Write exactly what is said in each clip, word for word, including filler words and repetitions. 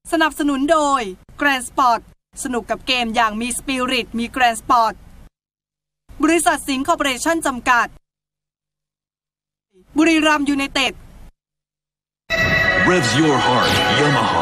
สนับสนุนโดย Grand Sport สนุกกับเกมอย่างมีสปิริตมี Grand Sport บริษัทสิงห์คอร์ปอเรชั่นจำกัดบุรีรัมย์ยูไนเต็ด Revs your heart Yamaha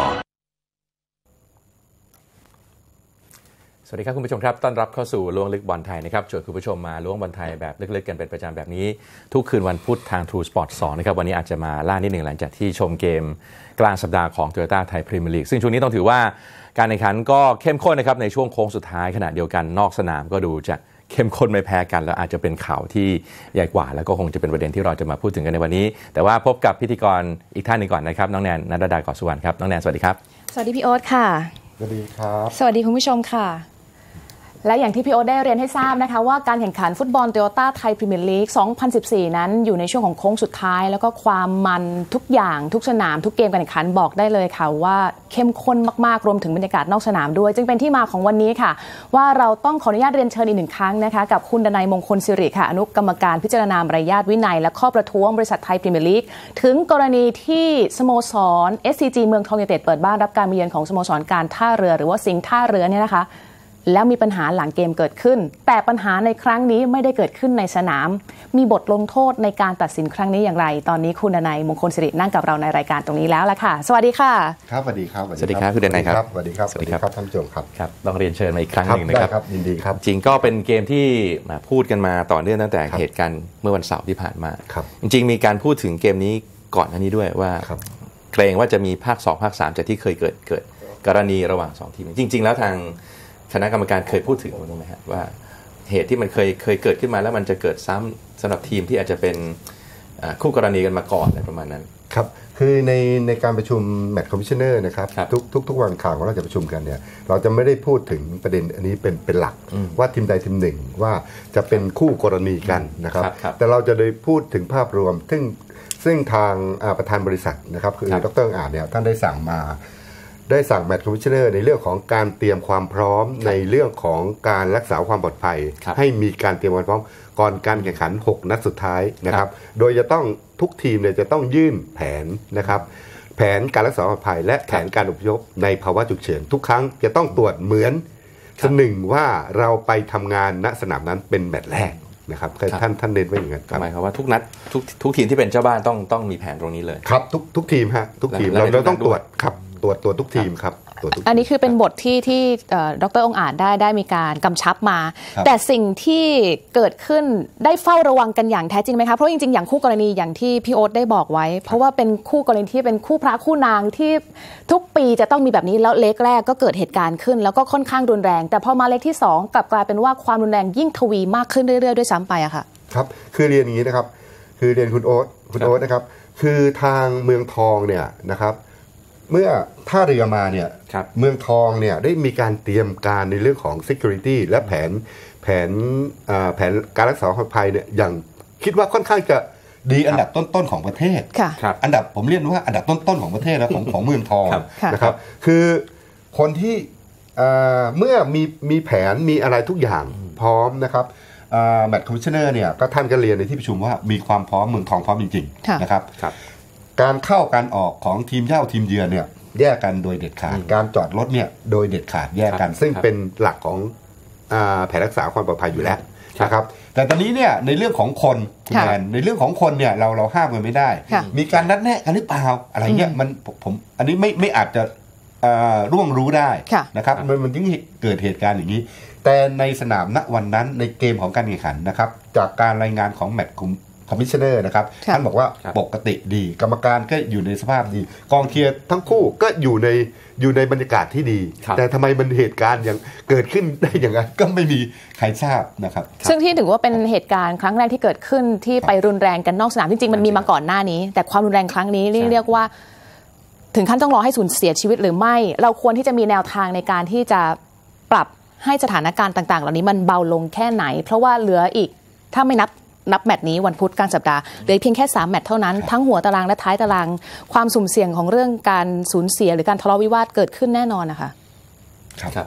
สวัสดีครับคุณผู้ชมครับต้อนรับเข้าสู่ล้วงลึกบอลไทยนะครับชวนคุณผู้ชมมาล้วงบอลไทยแบบลึกๆกันเป็นประจำแบบนี้ทุกคืนวันพุธทาง True Sport สองนะครับวันนี้อาจจะมาล่านิดหนึ่งหลังจากที่ชมเกมกลางสัปดาห์ของ Toyota Thai Premier League ซึ่งช่วงนี้ต้องถือว่าการแข่งขันก็เข้มข้นนะครับในช่วงโค้งสุดท้ายขณะเดียวกันนอกสนามก็ดูจะเข้มข้นไม่แพ้กันแล้วอาจจะเป็นข่าวที่ใหญ่กว่าแล้วก็คงจะเป็นประเด็นที่เราจะมาพูดถึงกันในวันนี้แต่ว่าพบกับพิธีกรอีกท่านหนึ่งก่อนนะครับน้องแนนณัฐดา ก่อสุวรรณครับน้องแนนสวัสดีครับสวัสดีพี่โอ๊ตค่ะสวัสดีครับสวัสดีคุณผู้ชมค่ะและอย่างที่พี่โอ๊ตได้เรียนให้ทราบนะคะว่าการแข่งขันฟุตบอล Toyota Thai Premier League สองพันสิบสี่ นั้นอยู่ในช่วงของโค้งสุดท้ายแล้วก็ความมันทุกอย่างทุกสนามทุกเกมการแข่งขันบอกได้เลยค่ะว่าเข้มข้นมากๆรวมถึงบรรยากาศนอกสนามด้วยจึงเป็นที่มาของวันนี้ค่ะว่าเราต้องขออนุญาตเรียนเชิญอีกหนึ่งครั้งนะคะกับคุณดนัยมงคลสิริค่ะอนุกรรมการพิจารณามารยาทวินัยและข้อประท้วงบริษัทไทยพรีเมียร์ลีกถึงกรณีที่สโมสร เอส ซี จี เมืองทองยูไนเต็ดเปิดบ้านรับการมาเยือนของสโมสรการท่าเรือหรือว่าสิงห์ท่าเรือเนี่ยนะคะแล้วมีปัญหาหลังเกมเกิดขึ้นแต่ปัญหาในครั้งนี้ไม่ได้เกิดขึ้นในสนามมีบทลงโทษในการตัดสินครั้งนี้อย่างไรตอนนี้คุณดนัยมงคลสิรินั่งกับเราในรายการตรงนี้แล้วล่ะค่ะสวัสดีค่ะครับสวัสดีครับสวัสดีครับคุณดนัยครับสวัสดีครับสวัสดีครับท่านผู้ชมครับครับต้องเรียนเชิญมาอีกครั้งหนึ่งนะครับครับยินดีครับจริงก็เป็นเกมที่มาพูดกันมาต่อเนื่องตั้งแต่เหตุการณ์เมื่อวันเสาร์ที่ผ่านมาจริงๆมีการพูดถึงเกมนี้ก่อนหน้านี้ด้วยว่าเกรงว่าจะมีภาคสองภาคสามจากที่เคยเกิดเกิดกรณีระหว่างสองทีมจริงๆแล้วทางคณะกรรมการเคยพูดถึงมั้ยครับว่าเหตุที่มันเคยเคยเกิดขึ้นมาแล้วมันจะเกิดซ้ำสำหรับทีมที่อาจจะเป็นคู่กรณีกันมาก่อนอะไรประมาณนั้นครับคือในในการประชุมแมตช์คอมมิชชันเนอร์นะครับทุกทุกทุกวันข่าวของเราจะประชุมกันเนี่ยเราจะไม่ได้พูดถึงประเด็นอันนี้เป็นเป็นหลักว่าทีมใดทีมหนึ่งว่าจะเป็นคู่กรณีกันนะครับแต่เราจะได้พูดถึงภาพรวมซึ่งซึ่งทางประธานบริษัทนะครับคือดร.อาจเนี่ยท่านได้สั่งมาได้สั่งแมตช์คอมมิชชันเนอร์ในเรื่องของการเตรียมความพร้อมในเรื่องของการรักษาความปลอดภัยให้มีการเตรียมความพร้อมก่อนการแข่งขันหกนัดสุดท้ายนะครับโดยจะต้องทุกทีมเนี่ยจะต้องยื่นแผนนะครับแผนการรักษาความปลอดภัยและแผนการอพยพในภาวะฉุกเฉินทุกครั้งจะต้องตรวจเหมือนหนึ่งว่าเราไปทำงานณสนามนั้นเป็นแมตช์แรกนะครับท่านท่านเน้นไว้อย่างนั้นหมายความว่าทุกนัดทุกทุกทีมที่เป็นเจ้าบ้านต้องต้องมีแผนตรงนี้เลยครับทุกทุกทีมฮะทุกทีมเราเราต้องตรวจครับตรวจตรวจทุกทีมครับอันนี้คือเป็นบทที่ที่ดร.องค์อาจได้ได้มีการกำชับมาแต่สิ่งที่เกิดขึ้นได้เฝ้าระวังกันอย่างแท้จริงไหมคะเพราะจริงๆอย่างคู่กรณีอย่างที่พี่โอ๊ตได้บอกไว้เพราะว่าเป็นคู่กรณีที่เป็นคู่พระคู่นางที่ทุกปีจะต้องมีแบบนี้แล้วเล็กแรกก็เกิดเหตุการณ์ขึ้นแล้วก็ค่อนข้างรุนแรงแต่พอมาเล็กที่สองกลับกลายเป็นว่าความรุนแรงยิ่งทวีมากขึ้นเรื่อยๆด้วยซ้ำไปอะค่ะครับคือเรียนอย่างนี้นะครับคือเรียนคุณโอ๊ตคุณโอ๊ตนะครับคือทางเมืองทองเนี่ยนะครับเมื่อท่าเรือมาเนี่ยเมืองทองเนี่ยได้มีการเตรียมการในเรื่องของ security และแผนแผนแผนการรักษาความปลอดภัยเนี่ยอย่างคิดว่าค่อนข้างจะดีอันดับต้นๆของประเทศอันดับผมเรียกว่าอันดับต้นๆของประเทศแล้วของของเมืองทองนะครับคือคนที่เมื่อมีมีแผนมีอะไรทุกอย่างพร้อมนะครับแมตช์คอมมิชชันเนอร์เนี่ยก็ท่านก็เรียนในที่ประชุมว่ามีความพร้อมเมืองทองพร้อมจริงๆนะครับการเข้าการออกของทีมเย่าทีมเยือนเนี่ยแยกกันโดยเด็ดขาดการจอดรถเนี่ยโดยเด็ดขาดแยกกันซึ่งเป็นหลักของแผนรักษาความปลอดภัยอยู่แล้วนะครับแต่ตอนนี้เนี่ยในเรื่องของคนคุณแอนในเรื่องของคนเนี่ยเราเราห้ามกันไม่ได้มีการนัดแนะกันหรือเปล่าอะไรเงี้ยมันผมอันนี้ไม่ไม่อาจจะร่วงรู้ได้นะครับมันมันจึงเกิดเหตุการณ์อย่างนี้แต่ในสนามณวันนั้นในเกมของการแข่งขันนะครับจากการรายงานของแมตช์คอมมิชชันเนอร์นะครับท่านบอกว่าปกติดีกรรมการก็อยู่ในสภาพดีกองเชียร์ทั้งคู่ก็อยู่ในอยู่ในบรรยากาศที่ดีแต่ทำไมมันเหตุการณ์อย่างเกิดขึ้นได้อย่างนั้นก็ไม่มีใครทราบนะครับซึ่งที่ถือว่าเป็นเหตุการณ์ครั้งแรกที่เกิดขึ้นที่ไปรุนแรงกันนอกสนามจริงๆมันมีมาก่อนหน้านี้แต่ความรุนแรงครั้งนี้เรียกว่าถึงขั้นต้องรอให้สูญเสียชีวิตหรือไม่เราควรที่จะมีแนวทางในการที่จะปรับให้สถานการณ์ต่างๆเหล่านี้มันเบาลงแค่ไหนเพราะว่าเหลืออีกถ้าไม่นับนับแมตช์นี้วันพุธกลางสัปดาห์เหลือเพียงแค่สามแมตช์เท่านั้นทั้งหัวตารางและท้ายตารางความสุ่มเสี่ยงของเรื่องการสูญเสียหรือการทะเลาะวิวาทเกิดขึ้นแน่นอนนะคะครับ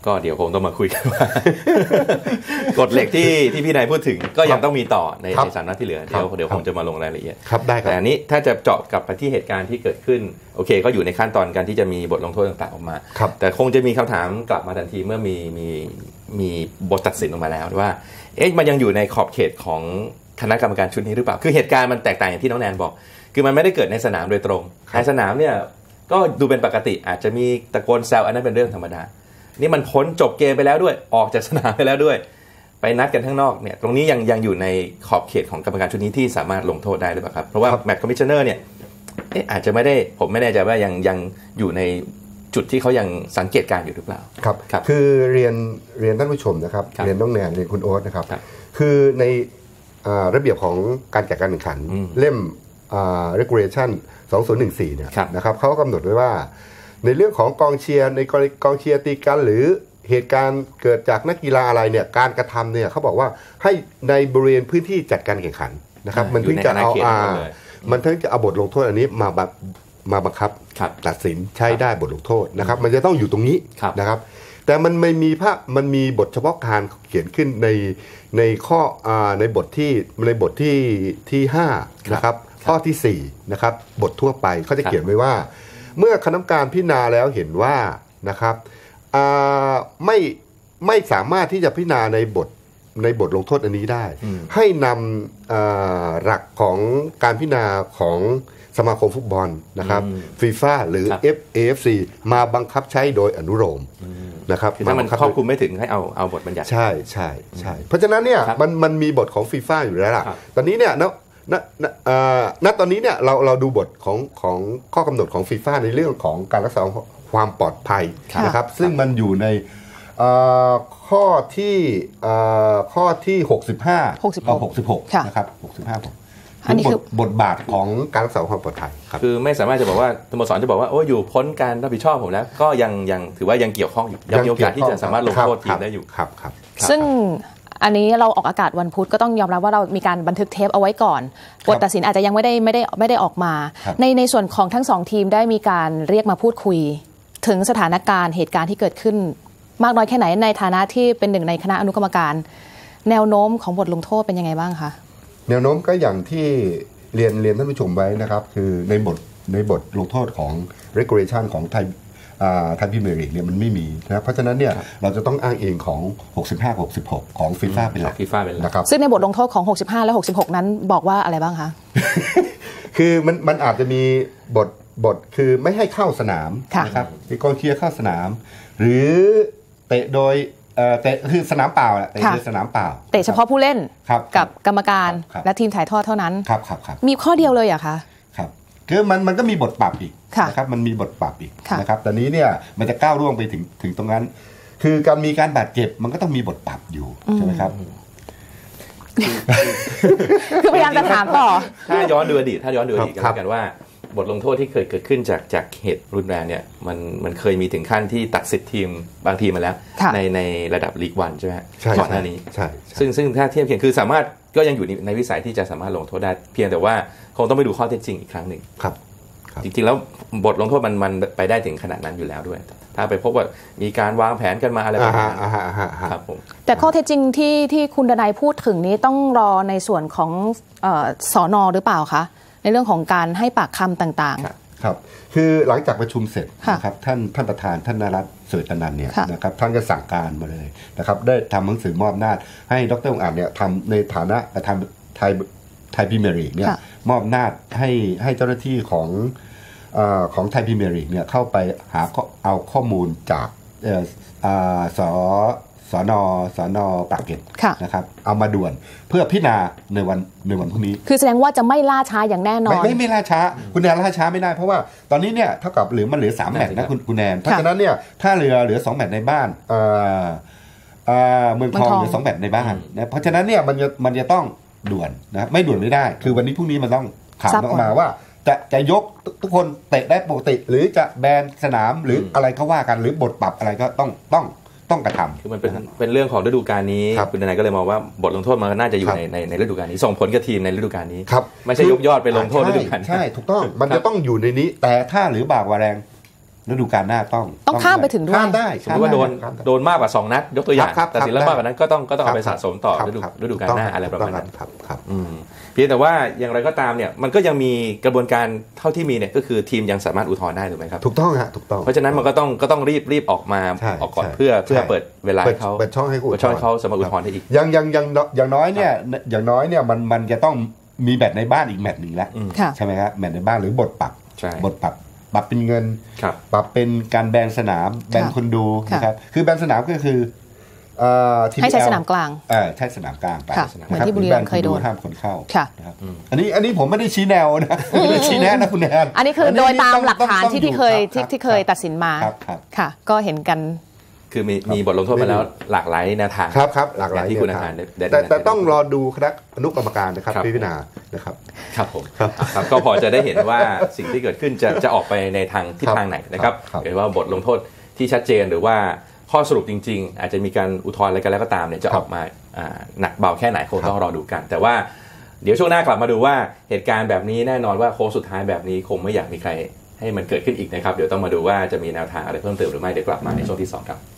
ก็เดี๋ยวคงต้องมาคุยกันว่ากฎเหล็กที่ที่พี่นายพูดถึงก็ยังต้องมีต่อในในสามนัดที่เหลือเดี๋ยวเดี๋ยวคงจะมาลงรายละเอียดครับได้ครับแต่อันนี้ถ้าจะเจาะกลับไปที่เหตุการณ์ที่เกิดขึ้นโอเคก็อยู่ในขั้นตอนการที่จะมีบทลงโทษต่างๆออกมาแต่คงจะมีคำถามกลับมาทันทีเมื่อมีมีมีบทตัดสินออกมาแล้วว่าเอ๊ะมันยังอยู่ในขอบเขตของคณะกรรมการชุดนี้หรือเปล่าคือเหตุการณ์มันแตกต่างอย่างที่น้องแนนบอกคือมันไม่ได้เกิดในสนามโดยตรงในสนามเนี่ยก็ดูเป็นปกติอาจจะมีตะโกนแซวอันนั้นเป็นเรื่องธรรมดานี่มันพ้นจบเกมไปแล้วด้วยออกจากสนามไปแล้วด้วยไปนัดกันข้างนอกเนี่ยตรงนี้ยังยังอยู่ในขอบเขตของกรรมการชุดนี้ที่สามารถลงโทษได้หรือเปล่าครับเพราะว่าแมตช์คอมมิชชันเนอร์เนี่ยเอ๊ะอาจจะไม่ได้ผมไม่แน่ใจว่ายังยังอยู่ในจุดที่เขายังสังเกตการอยู่หรือเปล่าครับคือเรียนเรียนท่านผู้ชมนะครับเรียนน้องแนนเรียนคุณโอ๊ตนะครับคือในระเบียบของการจัดการแข่งขันเล่ม regulation สองพันสิบสี่เนี่ยนะครับเขากำหนดไว้ว่าในเรื่องของกองเชียร์ในกองเชียร์ตีกันหรือเหตุการณ์เกิดจากนักกีฬาอะไรเนี่ยการกระทำเนี่ยเขาบอกว่าให้ในบริเวณพื้นที่จัดการแข่งขันนะครับมันถึงจะเอาอามันถึงจะเอาบทลงโทษอันนี้มาแบบมาบังคับตัดสินใช้ได้บทลงโทษนะครับมันจะต้องอยู่ตรงนี้นะครับแต่มันไม่มีภาพมันมีบทเฉพาะการเขียนขึ้นในในข้อในบทที่ในบทที่ที่ห้านะครับข้อที่สี่นะครับบททั่วไปเขาจะเขียนไว้ว่าเมื่อคณะกรรมการพิจารณาแล้วเห็นว่านะครับไม่ไม่สามารถที่จะพิจารณาในบทในบทลงโทษอันนี้ได้ให้นำหลักของการพิจารณาของสมาคมฟุตบอลนะครับฟีฟ่าหรือ เอฟ เอ เอฟ ซี มาบังคับใช้โดยอนุโลมนะครับถ้ามันครอบคลุมไม่ถึงให้เอาเอาบทบัญญัติใช่ใช่ใช่เพราะฉะนั้นเนี่ยมันมันมีบทของฟีฟ่าอยู่แล้วล่ะตอนนี้เนี่ยณณณตอนนี้เนี่ยเราเราดูบทของของข้อกำหนดของฟีฟ่าในเรื่องของการรักษาความปลอดภัยนะครับซึ่งมันอยู่ในข้อที่ข้อที่หกสิบห้า หกสิบหกนะครับหกสิบห้าอันนี้คือบทบาทของการรักษาความปลอดภัยคือไม่สามารถจะบอกว่าสโมสรจะบอกว่าโอ้อยู่พ้นการรับผิดชอบผมแล้วก็ยังยังถือว่ายังเกี่ยวข้องอยู่ยังมีโอกาสที่จะสามารถลงโทษทีมได้อยู่ครับครับซึ่งอันนี้เราออกอากาศวันพุธก็ต้องยอมรับว่าเรามีการบันทึกเทปเอาไว้ก่อนบทตัดสินอาจจะยังไม่ได้ไม่ได้ไม่ได้ออกมาในในส่วนของทั้งสองทีมได้มีการเรียกมาพูดคุยถึงสถานการณ์เหตุการณ์ที่เกิดขึ้นมากน้อยแค่ไหนในฐานะที่เป็นหนึ่งในคณะอนุกรรมการแนวโน้มของบทลงโทษเป็นยังไงบ้างคะแนวโน้มก็อย่างที่เรียนเรียนท่านผู้ชมไว้นะครับคือในบทในบทลงโทษของ regulation ของไทยไทยพรีเมียร์ลีกเนี่ยมันไม่มีนะเพราะฉะนั้นเนี่ยเราจะต้องอ้างอิงของหกสิบห้า หกสิบหกของฟีฟ่าเป็นหลักฟีฟ่าเป็นหลักนะครับซึ่งในบทลงโทษของหกสิบห้าและหกสิบหกนั้นบอกว่าอะไรบ้างคะคือมันมันอาจจะมีบทบทคือไม่ให้เข้าสนามนะครับมีกองเชียร์เข้าสนามหรือเตะโดยเตะคือสนามเปล่าแหละเตะคือสนามเปล่าเตะเฉพาะผู้เล่นกับกรรมการและทีมถ่ายทอดเท่านั้นครับครับครับมีข้อเดียวเลยเหรอคะครับคือมันมันก็มีบทปรับอีกนะครับมันมีบทปรับอีกนะครับแต่นี้เนี่ยมันจะก้าวล่วงไปถึงถึงตรงนั้นคือการมีการบาดเจ็บมันก็ต้องมีบทปรับอยู่ใช่ไหมครับคือพยายามจะถามต่อถ้าย้อนดูอดีตถ้าย้อนดูอดีตกันกันว่าบทลงโทษที่เคยเกิดขึ้นจากจากเหตุรุนแรงเนี่ยมันมันเคยมีถึงขั้นที่ตัดสิทธิ์ทีมบางทีมาแล้วในในระดับลีกวันใช่ไหมก่อนหน้านี้ใช่ซึ่งซึ่งถ้าเทียบเคียงคือสามารถก็ยังอยู่ในวิสัยที่จะสามารถลงโทษได้เพียงแต่ว่าคงต้องไปดูข้อเท็จจริงอีกครั้งหนึ่งครับจริงๆแล้วบทลงโทษมันมันไปได้ถึงขนาดนั้นอยู่แล้วด้วยถ้าไปพบว่ามีการวางแผนกันมาอะไรแบบนั้นครับผมแต่ข้อเท็จจริงที่ที่คุณดนัยพูดถึงนี้ต้องรอในส่วนของสน.หรือเปล่าคะในเรื่องของการให้ปากคำต่างๆครับคือหลังจากประชุมเสร็จนะครับท่านท่านประธานท่านนรัตน์เสวยตนันเนี่ยนะครับท่านก็สั่งการมาเลยนะครับได้ทำหนังสือมอบอำนาจให้ดร.องค์อาจเนี่ยทำในฐานะทำไทยไทยพรีเมียร์ลีกเนี่ยมอบอำนาจให้ให้เจ้าหน้าที่ของเอ่อของไทยพรีเมียร์ลีกเนี่ยเข้าไปหาเอาข้อมูลจากเอ่อเอ่อสสนสนปากเกร็ดนะครับเอามาด่วนเพื่อพิจารณาในวันในวันพรุ่งนี้คือแสดงว่าจะไม่ล่าช้าอย่างแน่นอนไม่ไม่ไม่ล่าช้าคุณแนนล่าช้าไม่ได้เพราะว่าตอนนี้เนี่ยเท่ากับเหลือมันเหลือสามแมตช์นะคุณคุณแนนเพราะฉะนั้นเนี่ยถ้าเหลือเหลือสองแมตช์ในบ้านเอ่อเอ่อเมืองทองเหลือสองแมตช์ในบ้านนะเพราะฉะนั้นเนี่ยมันจะมันจะต้องด่วนนะไม่ด่วนไม่ได้คือวันนี้พรุ่งนี้มันต้องข่าวออกมาว่าจะจะยกทุกคนเตะได้ปกติหรือจะแบนสนามหรืออะไรก็ว่ากันหรือบทปรับอะไรก็ต้องต้องต้องกระทำคือมันเป็นเป็นเรื่องของฤดูกาลนี้คุณนายก็เลยมองว่าบทลงโทษมันน่าจะอยู่ในในในฤดูกาลนี้ส่งผลกับทีมในฤดูกาลนี้ไม่ใช่ยกยอดไปลงโทษฤดูกาลใช่ถูกต้องมันจะต้องอยู่ในนี้แต่ถ้าหรือบากว่าแรงฤดูกาลหน้าต้องต้องข้ามไปถึงด้วยข้ามได้สมมติว่าโดนโดนมากกว่าสองนัดยกตัวอย่างครับแต่สินแล้วมากกว่านั้นก็ต้องก็ต้องเอาไปครัสะบสมต่อครับฤดูครับฤดูกาลหน้าอะไรประมาณนั้นครับครับอืมเพียงแต่ว่าอย่างไรก็ตามเนี่ยมันก็ยังมีกระบวนการเท่าที่มีเนี่ยก็คือทีมยังสามารถอุทธรณ์ได้ถูกไหมครับถูกต้องฮะถูกต้องเพราะฉะนั้นมันก็ต้องก็ต้องรีบรีบออกมาใช่ออกก่อนใช่เพื่อเพื่อใช่เปิดเวลาให้เขาเปิดช่องให้เขาเปิดช่องให้เขาสามารถอุทธรณ์ได้อีกอย่างอย่างอย่างอย่างน้อยเนี่ยอย่างน้อยเนี่ยมันมันจะต้องมีแมตช์ในบ้านอีกแมตช์หนึ่งแล้วค่ะใช่ไหมครับแมตช์ในบ้านหรือบทปรับใช่บทปรับปรับเป็นเงินครับปรับเป็นการแบนสนามแบนคนดูค่ะนะครับคือแบนสนามก็คือเอ่อ ทีให้ใช้พีสแอลนามกลางเออใช้สนามกลางไปค่ะะคเหมือนที่บุรีรัมย์เคยโดนหอแบนคนห้ามคนเข้าค่ะนะครับอันนี้อันนี้ผมไม่ได้ชี้แนวนะไม่ได้ชี้แนะนะคุณแนนอันนี้คือโดยตามต้องหลักฐานต้องที่ต้องที่เคยอยู่ที่รับที่เคยตัดสินมาครับครับค่ะ ก็เห็นกันคือมีมีบทลงโทษมาแล้วหลากหลายแนวทางครับครับหลากหลายที่คุณแนวอาทาหาง รได้ได้แต่แต่ได้ต้องรอดูคณะอนุกรรมการนะครับครับพิจารณานะครับครับผมครับก็พอจะได้เห็นว่าสิ่งที่เกิดขึ้นจะจะออกไปในทางทิศทางไหนนะครับครับเห็นว่าบทลงโทษที่ชัดเจนหรือว่าข้อสรุปจริงๆ อาจจะมีการอุทธรณ์อะไรกันแล้วก็ตามเนี่ยจะออกมาอ่าหนักเบาแค่ไหนคงต้องรอดูกัน แต่ว่าเดี๋ยวช่วงหน้ากลับมาดูว่าเหตุการณ์แบบนี้แน่นอนว่าโค้งสุดท้ายแบบนี้คงไม่อยากมีใครให้มันเกิดขึ้นอีกนะครับเดี๋ยวต้องมาดูว่าจะมีแนวทางอะไรเพิ่มเติมหรือไม่เดี๋ยวกลับมาในช่วงที่สองครับ